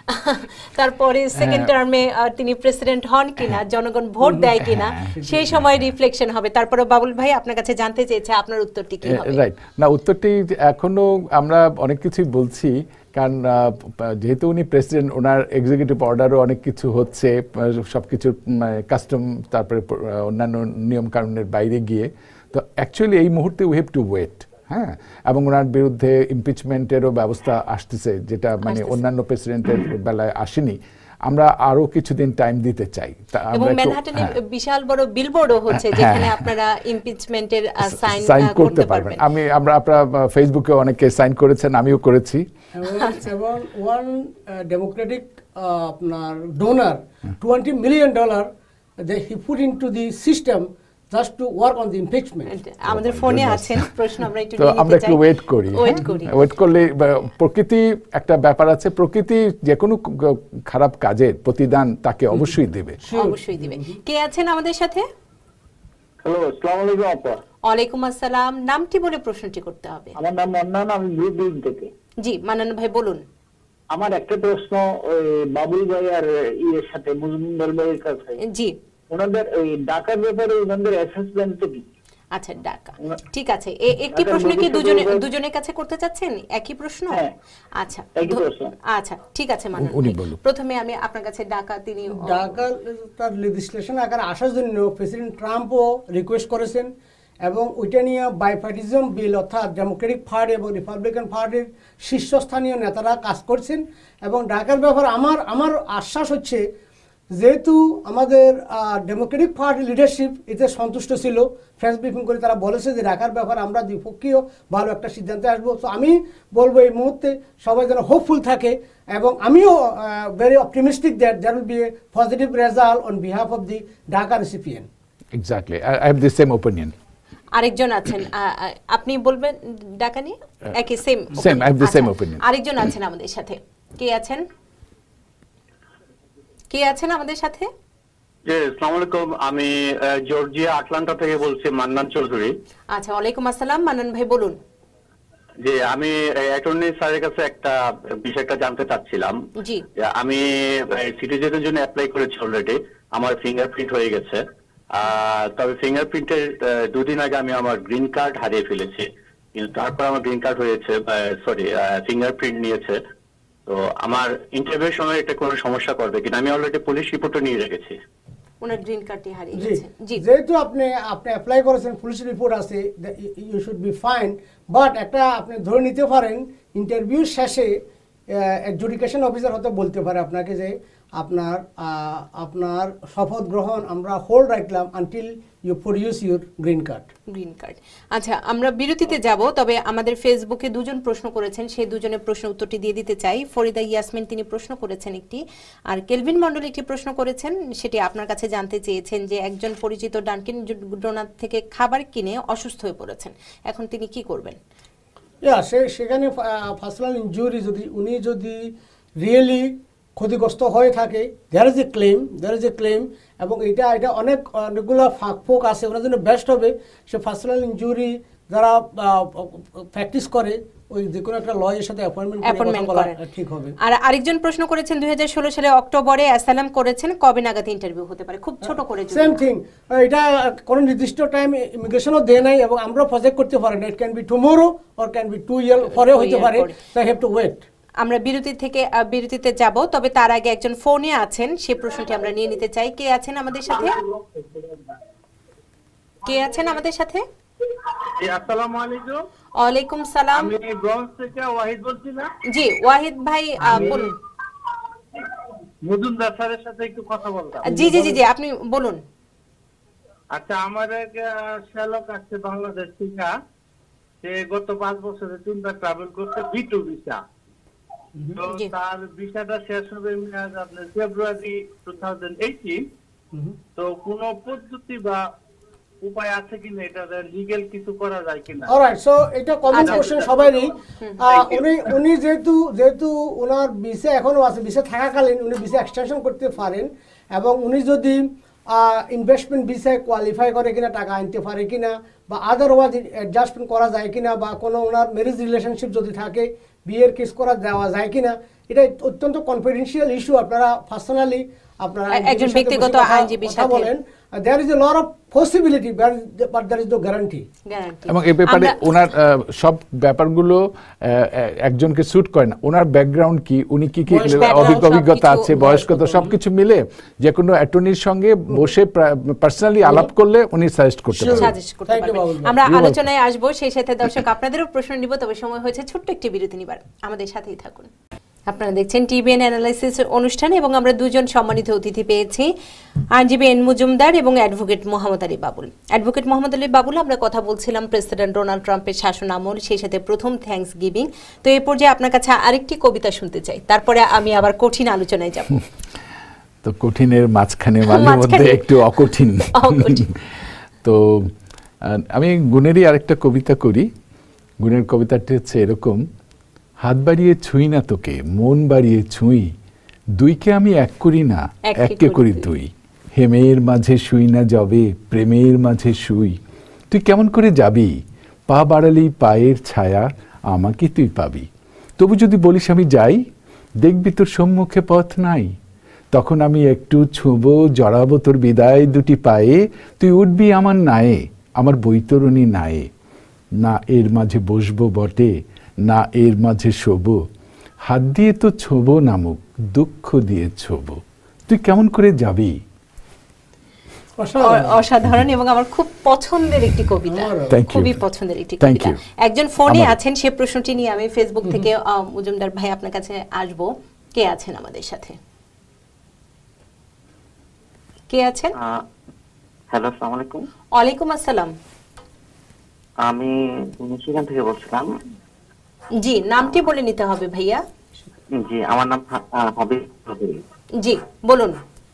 Speaker 1: তারপরে সেকেন্ড টার্মে তিনি প্রেসিডেন্ট হন কিনা, জনগণ ভোট দেয় কিনা, সেই সময় রিফ্লেকশন হবে। তারপরে বাবুল ভাই আপনার কাছে জানতে চেয়েছে আপনার উত্তরটি কি হবে?
Speaker 5: রাইট, না উত্তরটি এখনো আমরা অনেক কিছুই বলছি, কারণ যেহেতু উনি প্রেসিডেন্ট, ওনার এক্সিকিউটিভ অর্ডারও অনেক কিছু হচ্ছে, সব কিছুর কাস্টম তারপরে অন্যান্য নিয়ম কানুনের বাইরে গিয়ে, তো অ্যাকচুয়ালি এই মুহূর্তে উই হ্যাভ টু ওয়েট। হ্যাঁ, এবং ওনার বিরুদ্ধে ইমপিচমেন্টেরও ব্যবস্থা আসতেছে, যেটা মানে অন্যান্য প্রেসিডেন্টের বেলায় আসেনি। আমরা আরো কিছুদিন টাইম দিতে চাই।
Speaker 1: এবং ম্যানহাটনে বিশাল বড় বিলবোর্ডও হচ্ছে যেখানে আপনারা ইমপিচমেন্টের সাইন করতে পারবেন।
Speaker 5: আমি আমরা আপনারা ফেসবুকে অনেকে সাইন করেছেন, আমিও করেছি।
Speaker 4: এবং ওয়ান ডেমোক্রেটিক আপনার donor twenty million dollar they he put into the system just to work on the impeachment.
Speaker 1: আমাদের ফোনে আছেন প্রশ্ন, আমরা একটু
Speaker 5: নিতে চাই। আমরা একটু ওয়েট করি, ওয়েট করি ওয়েট করলে প্রকৃতি একটা ব্যাপার আছে, প্রকৃতি যে কোনো খারাপ কাজের প্রতিদান তাকে অবশ্যই দেবে,
Speaker 1: অবশ্যই দিবে। কে আছেন আমাদের সাথে?
Speaker 7: হ্যালো, আসসালামু আলাইকুম আপা।
Speaker 1: ওয়ালাইকুম আসসালাম। নামটি বলে প্রশ্নটি করতে হবে।
Speaker 7: আমার নাম মান্নান, আমি নিউদিন থেকে।
Speaker 1: জি মান্নান ভাই বলুন।
Speaker 7: আমার একটা প্রশ্ন ওই বাবুল ভাই আর ইয়ের সাথে, মজুমদার ভাইয়ের কাছে।
Speaker 1: জি,
Speaker 7: ওনাদের ওই ঢাকার ব্যাপারে ওনাদের অ্যাসেসমেন্ট কি?
Speaker 1: আচ্ছা ঢাকা, ঠিক আছে। এ- একটি প্রশ্ন কি দুজনে দুজনের কাছে করতে চাচ্ছেন? একই প্রশ্ন?
Speaker 7: হ্যাঁ,
Speaker 1: আচ্ছা
Speaker 7: একই
Speaker 1: ধ-
Speaker 7: প্রশ্ন।
Speaker 1: আচ্ছা ঠিক আছে মান্নান
Speaker 5: উনি
Speaker 1: ভাই।
Speaker 5: বলুন।
Speaker 1: প্রথমে আমি আপনার কাছে ঢাকা তিনি
Speaker 4: ঢাকা তার লেজিসলেশন আকারে আসার জন্য প্রেসিডেন্ট ট্রাম্পও রিকোয়েস্ট করেছেন এবং ওইটা নিয়ে বাইপার্টিজম বিল অর্থাৎ ডেমোক্রেটিক পার্টি এবং রিপাবলিকান পার্টির শীর্ষস্থানীয় নেতারা কাজ করছেন। এবং ঢাকার ব্যাপার আমার আমার আশ্বাস হচ্ছে, যেহেতু আমাদের ডেমোক্রেটিক পার্টি লিডারশিপ এতে সন্তুষ্ট ছিল, প্রেস ব্রিফিং করে তারা বলেছে যে ঢাকার ব্যাপারে আমরা দ্বিপক্ষীয় ভালো একটা সিদ্ধান্তে আসবো। তো আমি বলবো এই মুহূর্তে সবাই যেন হোপফুল থাকে এবং আমিও very optimistic that there will be a positive result on behalf of the Dhaka recipient.
Speaker 5: Exactly, I have the same opinion.
Speaker 1: আরেকজন আছেন, আ, আ, আপনি বলবেন ঢাকা নিয়ে? একই same
Speaker 5: Same, I have the same opinion.
Speaker 1: আরেকজন আছেন আমাদের সাথে, কে আছেন? কে আছেন আমাদের সাথে?
Speaker 6: জি, আসসালামু আলাইকুম। আমি আহ, জর্জিয়া আটলান্টা থেকে বলছি, মান্নান চৌধুরী।
Speaker 1: আচ্ছা, ওয়ালাইকুম আসসালাম। মান্নান ভাই বলুন।
Speaker 6: যে আমি অ্যাটর্নি স্যারের কাছে একটা বিষয়টা জানতে চাচ্ছিলাম।
Speaker 1: জি।
Speaker 6: যে আমি সিটিজেনের জন্য অ্যাপ্লাই করেছি অলরেডি, আমার ফিঙ্গারপ্রিন্ট হয়ে গেছে। আহ, তবে ফিঙ্গারপ্রিন্টের দুদিন আগে আমি আমার গ্রিন কার্ড হারিয়ে ফেলেছি, কিন্তু তারপর আমার গ্রিন কার্ড হয়েছে, সরি ফিঙ্গারপ্রিন্ট নিয়েছে। তো আমার ইন্টারভিউর সময় এটা কোনো সমস্যা করবে কিনা? আমি অলরেডি পুলিশ রিপোর্টও নিয়ে রেখেছি।
Speaker 1: ওনার গ্রিন কার্ডটি হারিয়ে
Speaker 4: জি,
Speaker 1: গেছে। জি,
Speaker 4: যেহেতু আপনি আপনি অ্যাপ্লাই করেছেন, পুলিশ রিপোর্ট আছে, you should be fine. But একটা আপনি ধরে নিতে পারেন ইন্টারভিউ শেষে এডজুডিকেশন অফিসার হয়তো বলতে পারে আপনাকে যে আপনার আহ, আপনার শপথ গ্রহণ আমরা হোল্ড রাখলাম until you produce your green card.
Speaker 1: Green card. আচ্ছা, আমরা বিরতিতে যাব, তবে আমাদের ফেসবুকে দুজন প্রশ্ন করেছেন, সেই দুজনের প্রশ্ন উত্তরটি দিয়ে দিতে চাই। ফরিদা ইয়াসমিন তিনি প্রশ্ন করেছেন একটি, আর কেলভিন মন্ডল একটি প্রশ্ন করেছেন, সেটি আপনার কাছে জানতে চেয়েছেন যে একজন পরিচিত ডানকিন ডোনার থেকে খাবার কিনে অসুস্থ হয়ে পড়েছেন, এখন তিনি কি করবেন?
Speaker 4: ইয়া সে সেখানে পার্সোনাল ইনজুরি যদি উনি যদি রিয়েলি ক্ষতিগ্রস্ত হয়ে থাকে, there is a claim, there is a claim এবং এটা এটা অনেক অনেকগুলো ফাঁক ফোক আছে, ওনার জন্য বেস্ট হবে সে পার্সোনাল ইনজুরি যারা প্র্যাকটিস করে ওই যে কোনো একটা লয়ের সাথে অ্যাপয়েন্টমেন্ট
Speaker 1: অ্যাপয়েন্টমেন্ট
Speaker 4: করা
Speaker 1: করেন।
Speaker 4: ঠিক হবে।
Speaker 1: আর আরেকজন প্রশ্ন করেছেন দুই হাজার ষোলো সালে অক্টোবরে অ্যাসাইলাম করেছেন, কবে নাগাদ ইন্টারভিউ হতে পারে? খুব ছোট করে যদি।
Speaker 4: সেম থিং, এটা কোনো নির্দিষ্ট টাইম ইমিগ্রেশনও দেয় নাই এবং আমরা প্রজেক্ট করতে পারি না। It can be tomorrow or can be two year পরে হতে পারে, so I have to wait.
Speaker 1: আমরা বিরতি থেকে আহ, বিরতিতে যাব, তবে তার আগে একজন ফোনে আছেন, সেই প্রশ্নটি আমরা নিয়ে নিতে চাই। কে আছেন আমাদের সাথে? কে আছেন আমাদের সাথে?
Speaker 6: জি, আসসালামু আলাইকুম।
Speaker 1: ওয়ালাইকুম সালাম।
Speaker 6: আমি ব্রঞ্জ থেকে ওয়াহিদ বলছিলাম।
Speaker 1: জি ওয়াহিদ ভাই আহ, বলুন।
Speaker 6: মজুমদার স্যারের সাথে একটু কথা বলতাম।
Speaker 1: জি জি জি জি আপনি বলুন।
Speaker 6: আচ্ছা, আমার এক আহ, শ্যালক আছে বাংলাদেশ থেকে, সে গত পাঁচ বছরে তিনবার ট্রাভেল করতে বি টু ভিসা। তো
Speaker 1: জি।
Speaker 6: তার ভিসাটা শেষ হবে মেয়াদ আপনার ফেব্রুয়ারি টু থাউজেন্ড এইটিন। তো কোনো পদ্ধতি বা উপায় আছে কিনা, এটা লিগ্যাল কিছু করা যায় কিনা?
Speaker 4: অলরাইট, সো এটা কমন
Speaker 1: আচ্ছা।
Speaker 4: কোশ্চেন সবারই। আহ,
Speaker 6: Thank you.
Speaker 4: উনি উনি যেহেতু যেহেতু ওনার ভিসা এখনো আছে, ভিসা থাকাকালীন উনি ভিসা এক্সটেনশন করতে পারেন এবং উনি যদি ইনভেস্টমেন্ট ভিসায় কোয়ালিফাই করে কিনা, টাকা আনতে পারে কিনা বা আদারওয়াইজ অ্যাডজাস্টমেন্ট করা যায় কিনা বা কোনো ওনার ম্যারেজ রিলেশনশিপ যদি থাকে বিয়ের কেস করা দেওয়া যায় কিনা, এটা অত্যন্ত কনফিডেন্সিয়াল ইস্যু। আপনারা পার্সোনালি আপনারা
Speaker 1: একজন ব্যক্তিগত আইনজীবীর সাথে
Speaker 4: বলেন। There is a lot of possibility but there is no guarantee.
Speaker 1: Guarantee.
Speaker 5: এবং এই ব্যাপারে ওনার আহ, সব ব্যাপারগুলো আহ, একজনকে স্যুট করে না। ওনার ব্যাকগ্রাউন্ড কি, উনি কি কি
Speaker 1: বয়স, background
Speaker 5: অভিজ্ঞ- অভিজ্ঞতা
Speaker 1: সবকিছু,
Speaker 5: আছে, বয়স্কত সবকিছু মিলে যে কোনো অ্যাটর্নির সঙ্গে বসে পার্সোনালি আলাপ করলে উনি সাজেস্ট করতে পারেন।
Speaker 1: সাজেস্ট করতে
Speaker 4: Thank you,
Speaker 1: পারবেন।
Speaker 4: বাবুল ভাই।
Speaker 1: আমরা
Speaker 5: You're
Speaker 1: আলোচনায় আসবো, সেই সাথে দর্শক আপনাদেরও প্রশ্ন নিব, তবে সময় হয়েছে ছোট্ট একটি বিরতি নিবার। আমাদের সাথেই থাকুন। আপনারা দেখছেন টিবিএন অ্যানালাইসিস অনুষ্ঠান এবং আমরা দুজন সম্মানিত অতিথি পেয়েছি, আইনজীবী এন মজুমদার এবং অ্যাডভোকেট মোহাম্মদ আলী বাবুল। অ্যাডভোকেট মোহাম্মদ আলী বাবুল, আমরা কথা বলছিলাম প্রেসিডেন্ট ডোনাল্ড ট্রাম্পের শাসন আমল, সেই সাথে প্রথম থ্যাঙ্কস গিভিং। তো এই পর্যায়ে আপনার কাছে আরেকটি কবিতা শুনতে চাই, তারপরে আমি আবার কঠিন আলোচনায় যাব।
Speaker 5: তো কঠিনের মাঝখানে মাঝে মধ্যে
Speaker 1: মাঝখানে।
Speaker 5: একটু অকঠিন।
Speaker 1: অকঠিন।
Speaker 5: তো আহ, আমি গুণেরই আরেকটা কবিতা করি। গুণের কবিতাটি হচ্ছে এরকম: হাত বাড়িয়ে ছুঁই না তোকে, মন বাড়িয়ে ছুঁই, দুইকে আমি এক করি না,
Speaker 1: এককে
Speaker 5: এককে
Speaker 1: করি
Speaker 5: করি
Speaker 1: দুই।
Speaker 5: দুই। হেমের মাঝে শুই না যবে প্রেমের মাঝে শুই, তুই কেমন করে যাবি, পা বাড়ালেই পায়ের ছায়া আমাকে তুই পাবি। তবু যদি বলিস আমি যাই, দেখবি তোর সম্মুখে পথ নাই, তখন আমি একটু ছুঁবো জড়াবো তোর বিদায় দুটি পায়ে, তুই উঠবি আমার নায়ে আমার বৈতরণী নায়ে, না এর মাঝে বসবো বটে না এর মাঝে শোবো, হাত দিয়ে তো ছোবো নামুক দুঃখ দিয়ে ছোবো, তুই কেমন করে যাবি।
Speaker 1: অসাধারণ এবং আমার খুব পছন্দের একটি কবিতা, খুবই পছন্দের একটি কবিতা। একজন ফোনে আছেন, সে প্রশ্নটি নিয়ে আমি ফেসবুক থেকে মজুমদার ভাই আপনার কাছে আসব। কে আছেন আমাদের সাথে? কে আছেন?
Speaker 8: হ্যালো, আসসালামু আলাইকুম।
Speaker 1: ওয়ালাইকুম আসসালাম।
Speaker 8: আমি মিশিগান থেকে বলছিলাম।
Speaker 1: জি, নামটি বলে নিতে হবে ভাইয়া।
Speaker 8: জি, আমার নাম হাবিব।
Speaker 1: জি বলুন।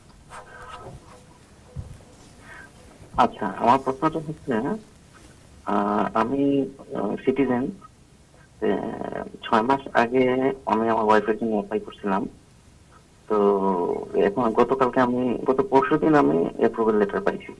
Speaker 8: আচ্ছা, আমার প্রশ্নটা হচ্ছে, আমি সিটিজেন, ছয় মাস আগে আমি আমার ওয়াইফের জন্য অ্যাপ্লাই করছিলাম। তো এখন গতকালকে আমি গত পরশু দিন আমি অ্যাপ্রুভাল লেটার পাইছি।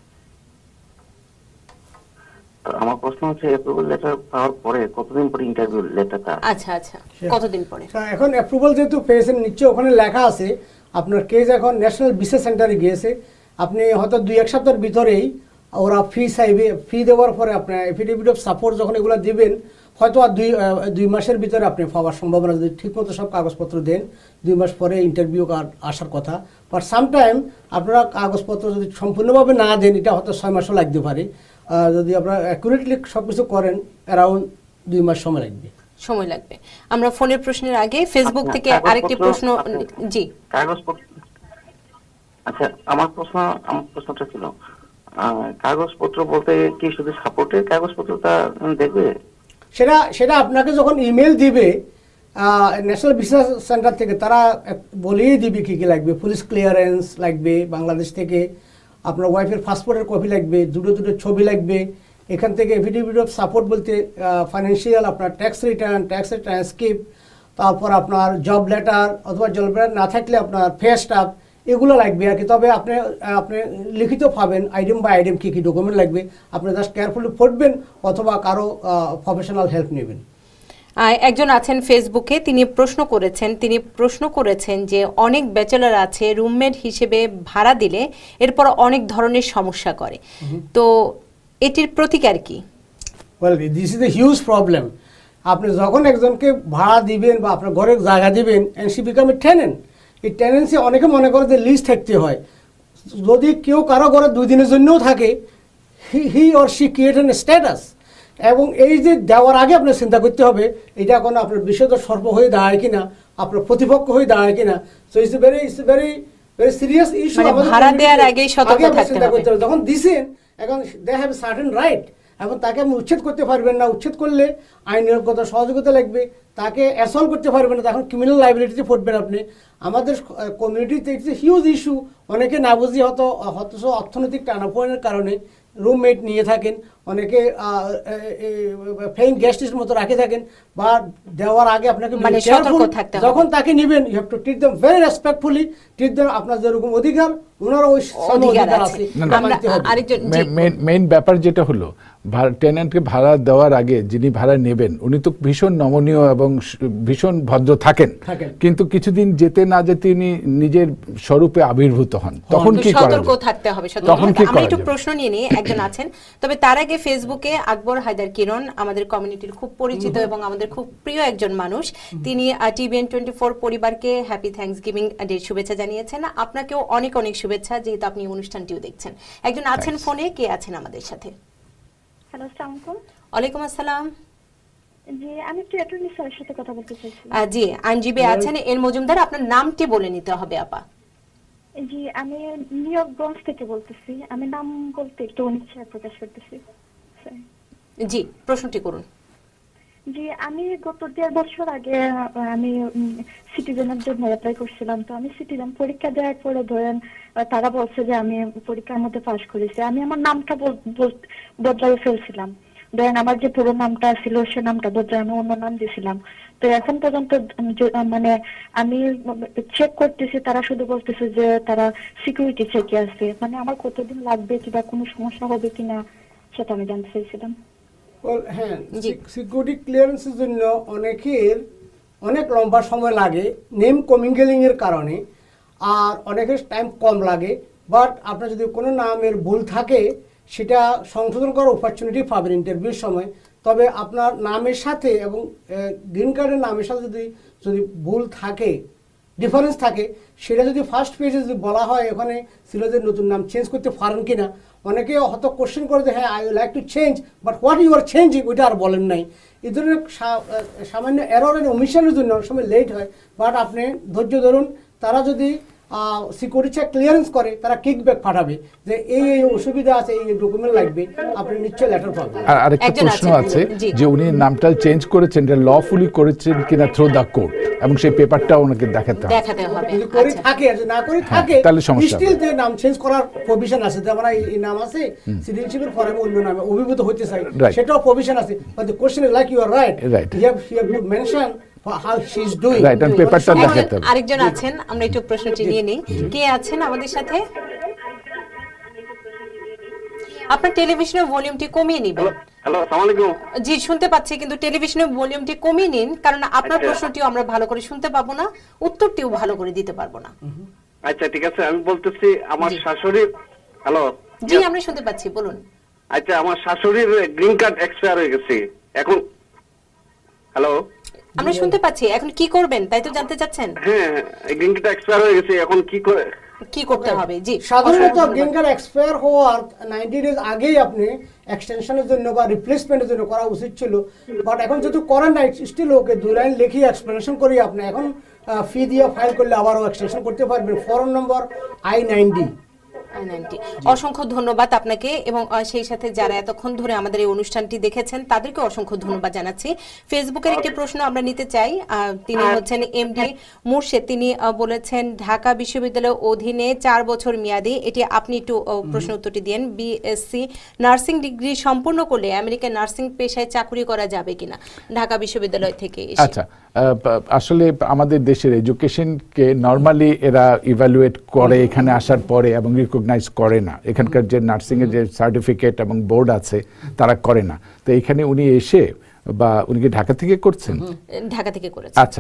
Speaker 8: তো আমার প্রশ্ন হচ্ছে, অ্যাপ্রুভাল লেটার পাওয়ার পরে কতদিন পরে ইন্টারভিউ লেটারটা?
Speaker 1: আচ্ছা আচ্ছা, কতদিন পরে?
Speaker 4: এখন অ্যাপ্রুভাল যেহেতু পেয়েছেন, নিশ্চয়ই ওখানে লেখা আছে আপনার কেস এখন ন্যাশনাল ভিসা সেন্টারে গিয়েছে, আপনি হয়তো দুই এক সপ্তাহের ভিতরেই ওরা ফি চাইবে, ফি দেওয়ার পরে আপনার এফিডেভিট অফ সাপোর্ট যখন এগুলো দিবেন, হয়তো আর দুই দুই মাসের ভিতরে আপনি পাওয়ার সম্ভাবনা, যদি ঠিকমতো সব কাগজপত্র দেন দুই মাস পরে ইন্টারভিউ কার্ড আসার কথা। বাট সামটাইম আপনারা কাগজপত্র যদি সম্পূর্ণভাবে না দেন, এটা হয়তো ছয় মাসও লাগতে পারে। যদি আপনারা অ্যাকুরেটলি সব কিছু করেন, অ্যারাউন্ড দুই মাস সময় লাগবে
Speaker 1: সময় লাগবে। আমরা ফোনের প্রশ্নের আগে ফেসবুক থেকে আরেকটি প্রশ্ন। জি,
Speaker 8: কাগজপত্র। আচ্ছা, আমার প্রশ্ন আমার প্রশ্নটা ছিল, কাগজপত্র বলতে কি শুধু সাপোর্টের কাগজপত্রটা দেখবে?
Speaker 4: সেটা সেটা আপনাকে যখন ইমেল দিবে ন্যাশনাল ভিসা সেন্টার থেকে, তারা বলেই দিবে কী কী লাগবে। পুলিশ ক্লিয়ারেন্স লাগবে বাংলাদেশ থেকে, আপনার ওয়াইফের পাসপোর্টের কপি লাগবে, দুটো দুটো ছবি লাগবে, এখান থেকে এফিডেভিট অফ সাপোর্ট বলতে ফাইন্যান্সিয়াল আপনার ট্যাক্স রিটার্ন, ট্যাক্সের ট্রান্সক্রিপ্ট, তারপর আপনার জব লেটার, অথবা জব লেটার না থাকলে আপনার ফে স্টাফ, এগুলো লাগবে আর কি। তবে আপনি আপনি লিখিত পাবেন আইটেম বাই আইটেম কী কী ডকুমেন্ট লাগবে, আপনি জাস্ট কেয়ারফুলি পড়বেন অথবা কারো প্রফেশনাল হেল্প নেবেন।
Speaker 1: একজন আছেন ফেসবুকে, তিনি প্রশ্ন করেছেন তিনি প্রশ্ন করেছেন যে অনেক ব্যাচেলর আছে রুমমেট হিসেবে ভাড়া দিলে এরপর অনেক ধরনের সমস্যা করে, তো এটির প্রতিকার কি?
Speaker 4: Well, this is a huge problem. আপনি যখন একজনকে ভাড়া দিবেন বা আপনার ঘরে জায়গা দিবেন, and she become a tenant, এই টেনেন্সি অনেকে মনে করে যে লিস্ট থাকতে হয়। যদি কেউ কারো ঘরে দুই দিনের জন্যও থাকে, he he or she create an status, এবং এই যে দেওয়ার আগে আপনার চিন্তা করতে হবে এটা কোনো আপনার বিষয়ত সর্ব হয়ে দাঁড়ায় কিনা, আপনার প্রতিপক্ষ হয়ে দাঁড়ায় কিনা। So it's very it's very very serious issue.
Speaker 1: ভাড়া দেওয়ার আগেই সতর্ক থাকতে হবে।
Speaker 4: যখন দিছেন, এখন দে হ্যাভ সার্টেন রাইট, এবং তাকে আপনি উচ্ছেদ করতে পারবেন না। উচ্ছেদ করলে আইনগত সহযোগিতা লাগবে, তাকে অ্যাসল্ট করতে পারবেন না, তখন ক্রিমিনাল লাইবিলিটিতে পড়বেন আপনি। আমাদের কমিউনিটিতে ইটস এ হিউজ ইস্যু। অনেকে না বুঝি হয়তো হয়তো অর্থনৈতিক টানাপোড়েনের কারণে রুমমেট নিয়ে থাকেন, অনেকে ফেইং গেস্টের মতো রাখে থাকেন, বা দেওয়ার আগে আপনাকে যখন তাকে নেবেন, you have to treat them very respectfully, treat them আপনার যেরকম অধিকার ওনারও ওই অধিকার আছে।
Speaker 5: মেইন ব্যাপার যেটা হলো, টেনেন্টকে ভাড়া দেওয়ার আগে যিনি ভাড়া নেবেন উনি তো ভীষণ নমনীয় এবং ভীষণ ভদ্র থাকেন, কিন্তু কিছুদিন যেতে না যেতে উনি নিজের স্বরূপে আবির্ভূত হন, তখন কি করা
Speaker 1: সতর্ক থাকতে হবে। তখন কি আমরা একটু প্রশ্ন নিয়ে নিই, একজন আছেন। তবে তার আগে ফেসবুকে আকবর হায়দার কিরণ, আমাদের কমিউনিটির খুব পরিচিত এবং আমাদের খুব প্রিয় একজন মানুষ, তিনি টিভিএন টোয়েন্টি ফোর পরিবারকে হ্যাপি থ্যাঙ্কসগিভিং ডের শুভেচ্ছা জানিয়েছেন। আপনাকেও অনেক অনেক শুভেচ্ছা, যেহেতু আপনি অনুষ্ঠানটিও দেখছেন। একজন আছেন ফোনে, কে আছেন আমাদের সাথে?
Speaker 9: হ্যালো, আসসালামু আলাইকুম।
Speaker 1: ওয়ালাইকুম আসসালাম।
Speaker 9: জি, আমি একটু অ্যাটর্নি স্যারের সাথে কথা বলতে চাইছি।
Speaker 1: জি, আইনজীবী আছেন এল মজুমদার, আপনার নামটি বলে নিতে হবে আপা।
Speaker 9: জি, আমি নিউ ইয়র্ক ব্রঙ্কস থেকে বলতেছি। আমি নাম বলতে একটু অনিচ্ছা প্রকাশ করতেছি।
Speaker 1: জি, প্রশ্নটি করুন।
Speaker 9: জি, আমি গত দেড় বছর আগে আমি সিটিজেনের জন্য অ্যাপ্লাই করছিলাম। তো আমি সিটিজেন পরীক্ষা দেওয়ার পরে ধরেন তারা বলছে যে আমি পরীক্ষার মধ্যে পাস করেছি, আমি আমার নামটা বদলাই ফেলছিলাম। ধরেন আমার যে পুরো নামটা ছিল সে নামটা বদলে আমি অন্য নাম দিয়েছিলাম। তো এখন পর্যন্ত মানে আমি চেক করতেছি, তারা শুধু বলতেছে যে তারা সিকিউরিটি চেকে আছে, মানে আমার কতদিন লাগবে কিংবা কোনো সমস্যা হবে কিনা সেটা আমি জানতে চাইছিলাম।
Speaker 4: হ্যাঁ, সিকিউরিটি ক্লিয়ারেন্সের জন্য অনেকের অনেক লম্বা সময় লাগে নেম কমিংগেলিং এর কারণে, আর অনেকের টাইম কম লাগে। বাট আপনার যদি কোনো নামের ভুল থাকে সেটা সংশোধন করার অপরচুনিটি পাবেন ইন্টারভিউর সময়। তবে আপনার নামের সাথে এবং গ্রিন কার্ডের নামের সাথে যদি যদি ভুল থাকে, ডিফারেন্স থাকে, সেটা যদি ফার্স্ট পেজে যদি বলা হয় ওখানে ছিল যে নতুন নাম চেঞ্জ করতে পারেন কিনা, অনেকে হয়তো কোশ্চেন করে যে হ্যাঁ I will like to change but what you are changing ওইটা আর বলেন নাই। এই ধরনের সামান্য এরর এন্ড ওমিশনের জন্য অনেক সময় লেট হয়। বাট আপনি ধৈর্য ধরুন, তারা যদি সিকিউরিটি চেক ক্লিয়ারেন্স করে তারা কিকব্যাক পাঠাবে যে এই এই অসুবিধা আছে, এই ডকুমেন্ট লাগবে, আপনি নিশ্চয়ই লেটার পাবেন।
Speaker 5: আর আরেকটা প্রশ্ন আছে যে উনি নামটা চেঞ্জ করেছেন, এটা লফুলি করেছেন কিনা থ্রু দ্য কোর্ট, এবং সেই পেপারটা ওনাকে দেখাতে হবে।
Speaker 1: দেখাতে হবে
Speaker 4: যদি করে থাকে আর না করে থাকে
Speaker 5: তাহলে সমস্যা
Speaker 4: স্টিল যে নাম চেঞ্জ করার প্রভিশন আছে, যে আমরা এই নাম আছে সিটিজেনশিপের ফর্মে অন্য নামে অভিভূত হতে চাই, সেটাও প্রভিশন আছে। But the question is like you are right, you have you have to mention how she is doing.
Speaker 5: Right, and পেপারটা দেখাতে হবে।
Speaker 1: আরেকজন আছেন, আমরা একটু প্রশ্নটি নিয়ে নিই। কে আছেন আমাদের সাথে? আপনার টেলিভিশনের ভলিউমটি কমিয়ে নেবেন।
Speaker 10: হ্যালো, আসসালামু আলাইকুম।
Speaker 1: জি, শুনতে পাচ্ছি, কিন্তু টেলিভিশনের ভলিউমটি কমিয়ে নিন, কারণ আপনার প্রশ্নটিও আমরা ভালো করে শুনতে পাবো না, উত্তরটিও ভালো করে দিতে পারবো না।
Speaker 10: আচ্ছা ঠিক আছে, আমি বলতেছি আমার শাশুড়ি। হ্যালো
Speaker 1: জি, আমরা শুনতে পাচ্ছি, বলুন।
Speaker 10: আচ্ছা, আমার শাশুড়ির গ্রিন কার্ড এক্সপায়ার হয়ে গেছে এখন। হ্যালো,
Speaker 1: আমরা শুনতে পাচ্ছি, এখন কি করবেন তাই তো জানতে চাচ্ছেন?
Speaker 10: হ্যাঁ, গ্রিন কার্ড এক্সপায়ার হয়ে গেছে, এখন কি করে
Speaker 1: কি করতে হবে? জি,
Speaker 4: সাধারণত গ্রিন কার্ড এক্সপায়ার হওয়ার নব্বই ডেজ আগেই আপনি এক্সটেনশনের জন্য বা রিপ্লেসমেন্টের জন্য করা উচিত ছিল। বাট এখন যেহেতু করেন নাই, স্টিল ওকে দুই লাইন লিখে এক্সপ্লেনেশন করি আপনি এখন ফি দিয়ে ফাইল করলে আবারও এক্সটেনশন করতে পারবেন। Form number I ninety.
Speaker 1: অসংখ্য ধন্যবাদ আপনাকে, এবং সেই সাথে যারা এতক্ষণ ধরে আমাদের এই অনুষ্ঠানটি দেখেছেন তাদেরকে অসংখ্য ধন্যবাদ জানাচ্ছি। ফেসবুকের একটি প্রশ্ন আমরা নিতে চাই। তিনি হচ্ছেন এমডি মুর্শেদ, তিনি বলেছেন ঢাকা বিশ্ববিদ্যালয়ের অধীনে চার বছর মেয়াদী, এটি আপনি একটু প্রশ্ন উত্তরটি দেন। বিএসসি নার্সিং ডিগ্রি সম্পূর্ণ করলে আমেরিকান নার্সিং পেশায় চাকরি করা যাবে কিনা ঢাকা বিশ্ববিদ্যালয় থেকে?
Speaker 5: আচ্ছা, আসলে আমাদের দেশের এডুকেশনকে নর্মালি এরা ইভ্যালুয়েট করে এখানে আসার পরে এবং রিকগনাইজ করে না। এখানকার যে নার্সিং এর যে সার্টিফিকেট এবং বোর্ড আছে তারা করে না। তো এখানে উনি এসে, বা উনি কি ঢাকা থেকে করছেন?
Speaker 1: ঢাকা থেকে করেছেন।
Speaker 5: আচ্ছা,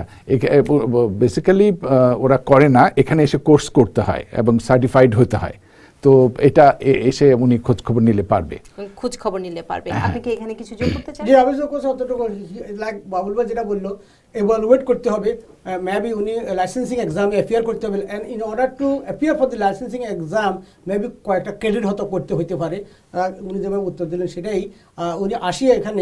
Speaker 5: বেসিক্যালি ওরা করে না, এখানে এসে কোর্স করতে হয় এবং সার্টিফাইড হতে হয়। তো এটা এসে উনি খোঁজ খবর নিলে পারবে,
Speaker 1: খোঁজ খবর নিলে পারবে। আপনি কি এখানে কিছু যোগ করতে চান?
Speaker 4: জি, আমি যোগ করতে অতটুকু, লাইক বাবুল ভাই যেটা বললো, এভালুয়েট করতে হবে, মেবি উনি লাইসেন্সিং এক্সামে অ্যাপিয়ার করতে হবে, and in order to appear for the licensing exam maybe কয়েকটা ক্রেডিট হয়তো করতে হইতে পারে। উনি যেভাবে উত্তর দিলেন সেটাই, উনি আসিয়ে এখানে,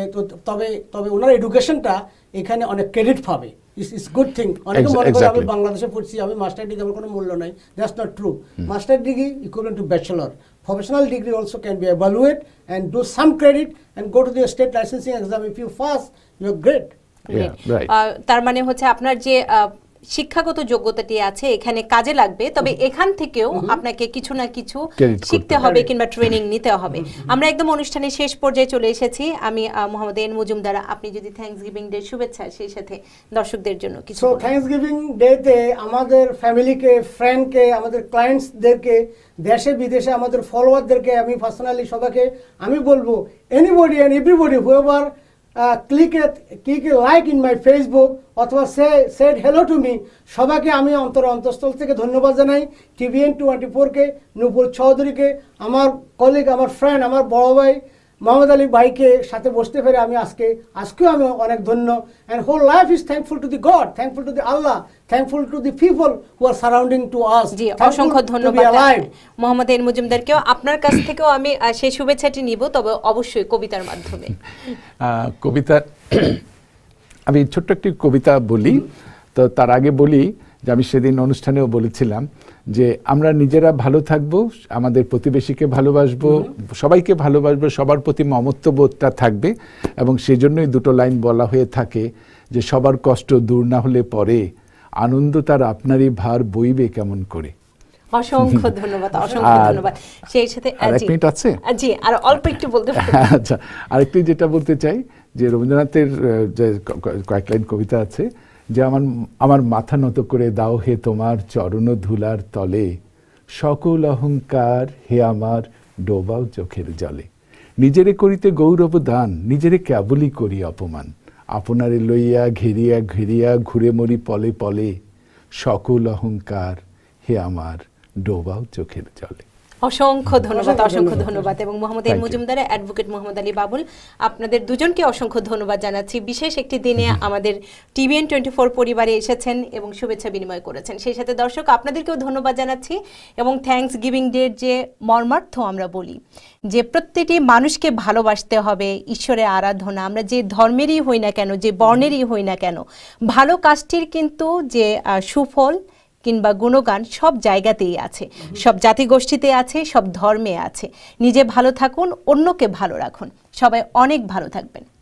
Speaker 4: তবে তবে ওনার এডুকেশনটা এখানে অনেক ক্রেডিট পাবে। It's, it's good thing. অনেকে মনে করে আমি বাংলাদেশে পড়ছি, আমি মাস্টার ডিগ্রি, আমার কোনো মূল্য নাই। That's not true. Master degree equivalent to bachelor. Professional degree also can be evaluated and do some credit and go to the state licensing exam. If you pass, you're great.
Speaker 5: Yeah, right.
Speaker 1: তার মানে হচ্ছে আপনার যে শিক্ষাগত যোগ্যতাটি আছে এখানে কাজে লাগবে, তবে এখান থেকেও আপনাকে কিছু না কিছু শিখতে হবে কিংবা ট্রেনিং নিতে হবে। আমরা একদম অনুষ্ঠানের শেষ পর্যায়ে চলে এসেছি। আমি মোহাম্মদ এন মজুমদার, আপনি যদি থ্যাঙ্কসগিভিং ডে শুভেচ্ছা সেই সাথে দর্শকদের জন্য কিছু।
Speaker 4: সো থ্যাঙ্কসগিভিং ডেতে আমাদের ফ্যামিলিকে, ফ্রেন্ডকে, আমাদের ক্লায়েন্টসদেরকে, দেশে বিদেশে আমাদের ফলোয়ারদেরকে আমি পার্সোনালি সবাইকে আমি বলবো, anybody and everybody whoever click click like in my Facebook অথবা সে সেড হ্যালো টু মি, সবাইকে আমি অন্তর অন্তঃস্থল থেকে ধন্যবাদ জানাই। টিভিএন টোয়েন্টি ফোরকে, নূপুর চৌধুরীকে, আমার কলিগ, আমার ফ্রেন্ড, আমার বড় ভাই মোহাম্মদ আলী ভাইকে সাথে বসতে পেরে আমি আজকে আজকেও আমি অনেক ধন্য। And whole life is thankful to the God, thankful to the Allah, thankful to the people who are surrounding to us.
Speaker 1: জি, অসংখ্য ধন্যবাদ মোহাম্মদ এন মজুমদারকেও। আপনার কাছ থেকেও আমি সেই শুভেচ্ছাটি নিব, তবে অবশ্যই কবিতার মাধ্যমে।
Speaker 5: কবিতা, আমি ছোট্ট একটি কবিতা বলি। তো তার আগে বলি যে আমি সেদিন অনুষ্ঠানেও বলেছিলাম যে আমরা নিজেরা ভালো থাকব, আমাদের প্রতিবেশীকে ভালোবাসবো, সবাইকে ভালোবাসবো, সবার প্রতি মমত্ববোধটা থাকবে, এবং সেজন্যই দুটো লাইন বলা হয়ে থাকে যে সবার কষ্ট দূর না হলে পরে আনন্দ তার আপনারই ভার বইবে কেমন করে।
Speaker 1: অসংখ্য ধন্যবাদ, অসংখ্য ধন্যবাদ। সেই সাথে
Speaker 5: এক মিনিট আছে,
Speaker 1: জি আর অল্প একটু বলতে পারি।
Speaker 5: আচ্ছা, আরেকটু যেটা বলতে চাই যে রবীন্দ্রনাথের যে কয়েক লাইন কবিতা আছে যে আমার আমার মাথা নত করে দাও হে তোমার চরণ ধুলার তলে, সকল অহংকার হে আমার ডোবাও চোখের জলে, নিজেরে করিতে গৌরব দান, নিজেরে কেবলই করি অপমান, আপনারে লইয়া ঘেরিয়া ঘেরিয়া ঘুরে মরি পলে পলে, সকল অহংকার হে আমার ডোবাও চোখের জলে।
Speaker 1: অসংখ্য ধন্যবাদ, অসংখ্য ধন্যবাদ। এবং মোহাম্মদ এন মজুমদার, অ্যাডভোকেট মোহাম্মদ আলী বাবুল, আপনাদের দুজনকে অসংখ্য ধন্যবাদ জানাচ্ছি। বিশেষ একটি দিনে আমাদের টিভিএন টোয়েন্টি ফোর পরিবারে এসেছেন এবং শুভেচ্ছা বিনিময় করেছেন। সেই সাথে দর্শক আপনাদেরকেও ধন্যবাদ জানাচ্ছি এবং থ্যাঙ্কস গিভিং ডের যে মর্মার্থ আমরা বলি যে প্রত্যেকটি মানুষকে ভালোবাসতে হবে, ঈশ্বরের আরাধনা, আমরা যে ধর্মেরই হই না কেন, যে বর্ণেরই হই না কেন, ভালো কাজটির কিন্তু যে সুফল কিংবা গুণগান সব জায়গাতেই আছে, সব জাতিগোষ্ঠীতে আছে, সব ধর্মে আছে। নিজে ভালো থাকুন, অন্যকে ভালো রাখুন। সবাই অনেক ভালো থাকবেন।